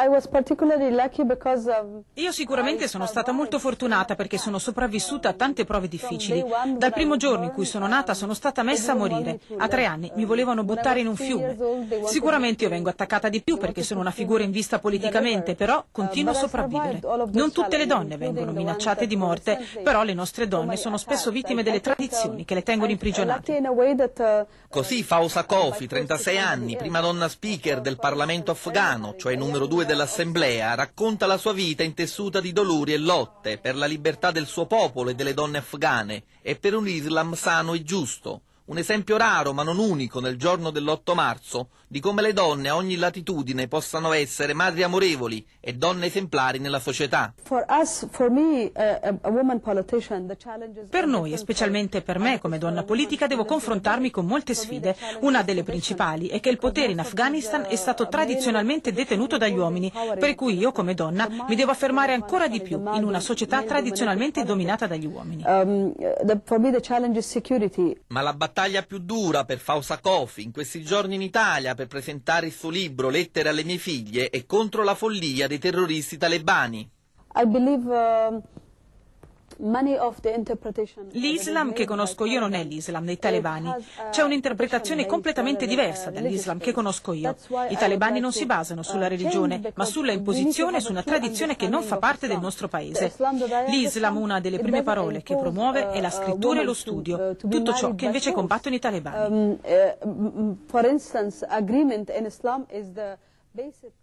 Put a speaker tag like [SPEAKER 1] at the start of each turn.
[SPEAKER 1] Io sicuramente sono stata molto fortunata perché sono sopravvissuta a tante prove difficili. Dal primo giorno in cui sono nata sono stata messa a morire. A 3 anni mi volevano buttare in un fiume. Sicuramente io vengo attaccata di più perché sono una figura in vista politicamente, però continuo a sopravvivere. Non tutte le donne vengono minacciate di morte, però le nostre donne sono spesso vittime delle tradizioni che le tengono imprigionate.
[SPEAKER 2] Così Fawzia Koofi, 36 anni, prima donna speaker del Parlamento afghano, cioè numero 2 dell'Assemblea, racconta la sua vita intessuta di dolori e lotte per la libertà del suo popolo e delle donne afghane e per un Islam sano e giusto. Un esempio raro ma non unico nel giorno dell'8 marzo di come le donne a ogni latitudine possano essere madri amorevoli e donne esemplari nella società.
[SPEAKER 1] Per noi, e specialmente per me come donna politica, devo confrontarmi con molte sfide. Una delle principali è che il potere in Afghanistan è stato tradizionalmente detenuto dagli uomini, per cui io come donna mi devo affermare ancora di più in una società tradizionalmente dominata dagli uomini.
[SPEAKER 2] Ma la battaglia più dura per Fawzia Koofi in questi giorni in Italia per presentare il suo libro Lettere alle mie figlie è contro la follia dei terroristi talebani.
[SPEAKER 1] L'Islam che conosco io non è l'Islam dei talebani. C'è un'interpretazione completamente diversa dall'Islam che conosco io. I talebani non si basano sulla religione, ma sulla imposizione e su una tradizione che non fa parte del nostro paese. L'Islam, una delle prime parole che promuove, è la scrittura e lo studio, tutto ciò che invece combattono i talebani.